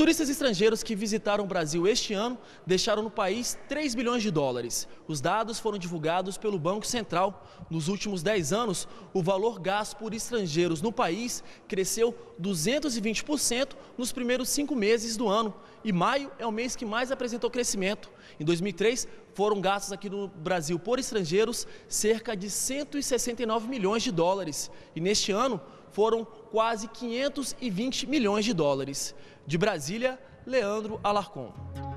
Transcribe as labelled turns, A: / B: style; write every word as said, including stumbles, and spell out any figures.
A: turistas estrangeiros que visitaram o Brasil este ano deixaram no país três bilhões de dólares. Os dados foram divulgados pelo Banco Central. Nos últimos dez anos, o valor gasto por estrangeiros no país cresceu duzentos e vinte por cento nos primeiros cinco meses do ano. E maio é o mês que mais apresentou crescimento. Em dois mil e três, foram gastos aqui no Brasil por estrangeiros cerca de cento e sessenta e nove milhões de dólares. E neste ano, foram quase quinhentos e vinte milhões de dólares. De Brasília, Leandro Alarcon.